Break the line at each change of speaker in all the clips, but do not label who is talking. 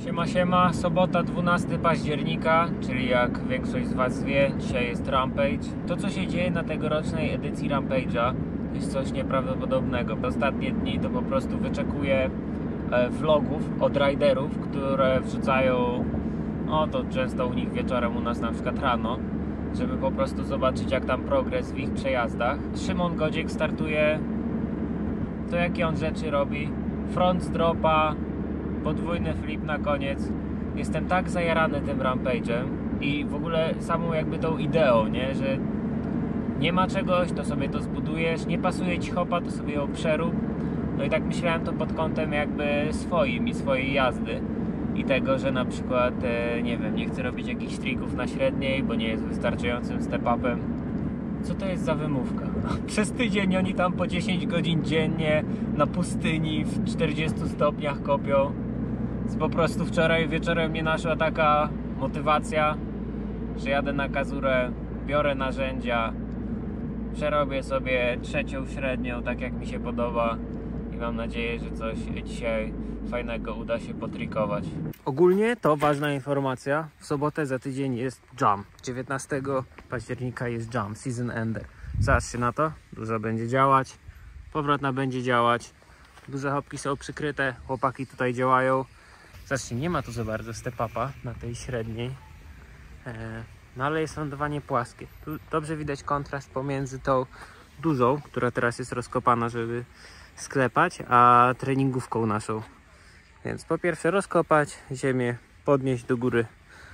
Siema, siema, sobota 12 października, czyli jak większość z Was wie, dzisiaj jest Rampage. To, co się dzieje na tegorocznej edycji Rampage'a, jest coś nieprawdopodobnego. W ostatnie dni to po prostu wyczekuję vlogów od riderów, które wrzucają, no to często u nich wieczorem, u nas na przykład rano, żeby po prostu zobaczyć, jak tam progres w ich przejazdach. Szymon Godziek startuje, to jakie on rzeczy robi, front z dropa, podwójny flip na koniec. Jestem tak zajarany tym Rampage'em i w ogóle samą jakby tą ideą, nie? Że nie ma czegoś, to sobie to zbudujesz, nie pasuje Ci hopa, to sobie ją przerób. No i tak myślałem to pod kątem jakby swoim i swojej jazdy i tego, że na przykład, nie wiem, nie chcę robić jakichś trików na średniej, bo nie jest wystarczającym step-upem. Co to jest za wymówka? Przez tydzień oni tam po 10 godzin dziennie na pustyni w 40 stopniach kopią. Po prostu wczoraj wieczorem mnie naszła taka motywacja, że jadę na kazurę, biorę narzędzia, przerobię sobie trzecią średnią, tak jak mi się podoba i mam nadzieję, że coś dzisiaj fajnego uda się potrikować. Ogólnie to ważna informacja, w sobotę za tydzień jest jump, 19 października jest jump, season ender. Zobaczcie na to, dużo będzie działać, powrotna będzie działać, duże hopki są przykryte, chłopaki tutaj działają. Zobaczcie, nie ma tu za bardzo step-upa na tej średniej, no ale jest lądowanie płaskie. Tu dobrze widać kontrast pomiędzy tą dużą, która teraz jest rozkopana, żeby sklepać, a treningówką naszą. Więc po pierwsze rozkopać ziemię, podnieść do góry.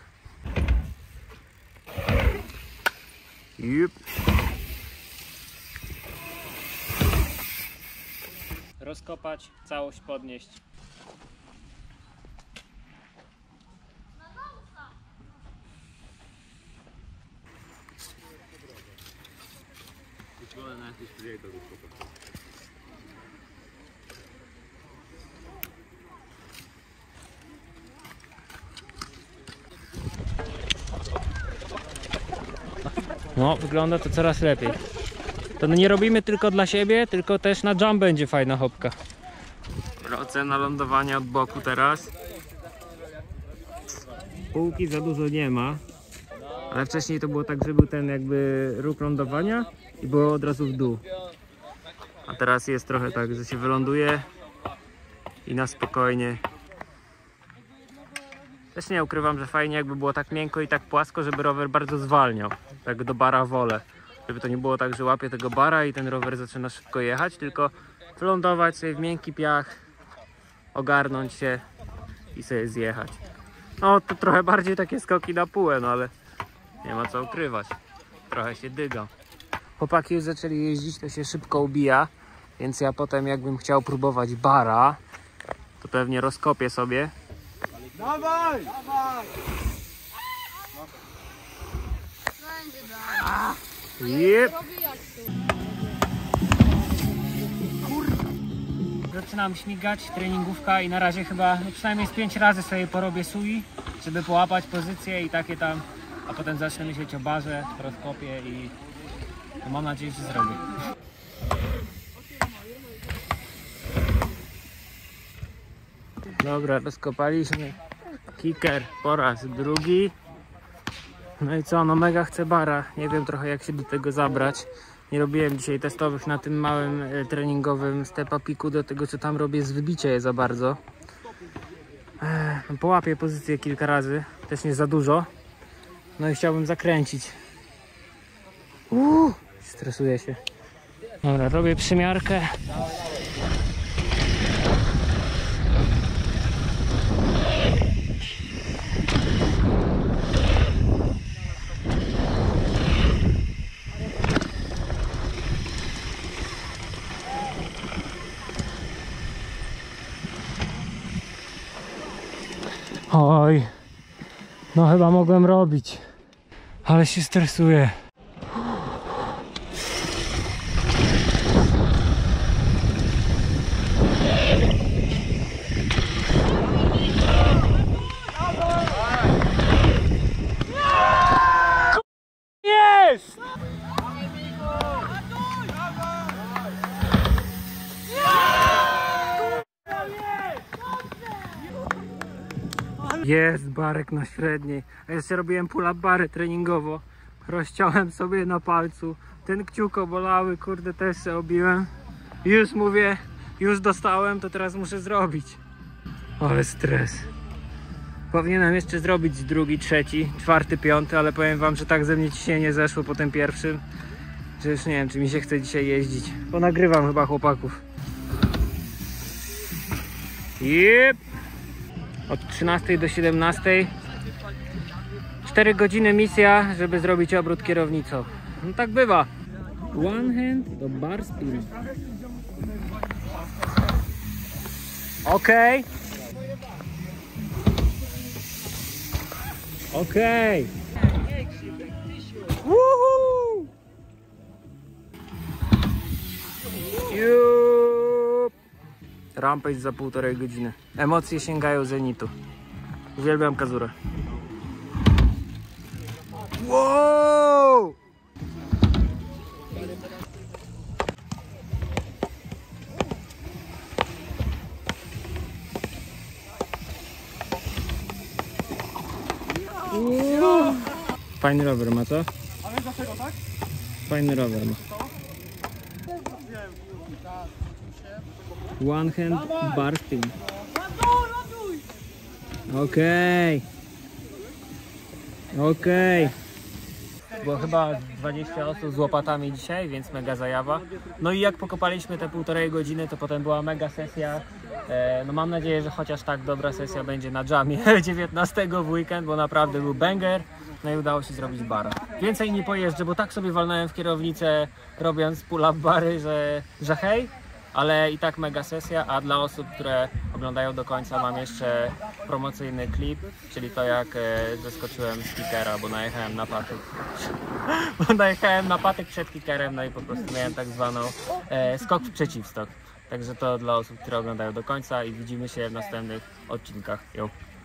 Jup. Rozkopać, całość podnieść. No, wygląda to coraz lepiej. To nie robimy tylko dla siebie, tylko też na jump będzie fajna hopka. Ocena lądowania od boku teraz. Półki za dużo nie ma, ale wcześniej to było tak, że był ten jakby róg lądowania i było od razu w dół. A teraz jest trochę tak, że się wyląduje i na spokojnie. Też nie ukrywam, że fajnie jakby było tak miękko i tak płasko, żeby rower bardzo zwalniał. Tak do bara wolę. Żeby to nie było tak, że łapie tego bara i ten rower zaczyna szybko jechać, tylko wylądować sobie w miękki piach, ogarnąć się i sobie zjechać. No to trochę bardziej takie skoki na półę, no ale nie ma co ukrywać. Trochę się dyga. Chłopaki już zaczęli jeździć, to się szybko ubija, więc ja potem jakbym chciał próbować bara, to pewnie rozkopię sobie.
Dawaj! Dawaj!
Yep. Zaczynam śmigać, treningówka i na razie chyba przynajmniej z 5 razy sobie porobię sui, żeby połapać pozycję i takie tam, a potem zacznę myśleć o barze, rozkopię i no mam nadzieję, że zrobię. Dobra, rozkopaliśmy kicker po raz drugi. No i co, no mega chcę bara, nie wiem trochę jak się do tego zabrać. Nie robiłem dzisiaj testowych na tym małym treningowym step-upiku, do tego co tam robię z wybicia je za bardzo. Połapię pozycję kilka razy, też nie za dużo. No i chciałbym zakręcić. Stresuję się. Dobra, robię przymiarkę. Oj, no chyba mogłem robić, ale się stresuję. Jest! Jest barek na średniej. A jeszcze robiłem pull-up bary treningowo. Rozciąłem sobie na palcu. Ten kciuko bolały, kurde, też się obiłem. Już mówię, już dostałem, to teraz muszę zrobić. Ale stres. Powinienem jeszcze zrobić drugi, trzeci, czwarty, piąty, ale powiem wam, że tak ze mnie ciśnienie zeszło po tym pierwszym, że już nie wiem, czy mi się chce dzisiaj jeździć. Ponagrywam chyba chłopaków. Jep. Od 13 do 17. 4 godziny misja, żeby zrobić obrót kierownicą. No tak bywa. One hand do bar spin. Okej. Okej. Woohoo! Jup. Rampage za 1,5 godziny. Emocje sięgają zenitu. Uwielbiam Kazurę. Wow! Fajny rower ma, co?
A wiesz dlaczego, tak?
Fajny rower ma. One hand bar spin. Okej. Okej. Było chyba 20 osób z łopatami dzisiaj, więc mega zajawa. No i jak pokopaliśmy te 1,5 godziny, to potem była mega sesja. No mam nadzieję, że chociaż tak dobra sesja będzie na jamie 19 w weekend, bo naprawdę był banger. No i udało się zrobić bara. Więcej nie pojeżdżę, bo tak sobie walnąłem w kierownicę, robiąc pull-up bary, że hej. Ale i tak mega sesja, a dla osób, które oglądają do końca, mam jeszcze promocyjny klip, czyli to jak zeskoczyłem z kickera, bo najechałem na patyk. Bo najechałem na patyk przed kickerem, no i po prostu miałem tak zwaną skok w przeciwstok. Także to dla osób, które oglądają do końca i widzimy się w następnych odcinkach. Jo.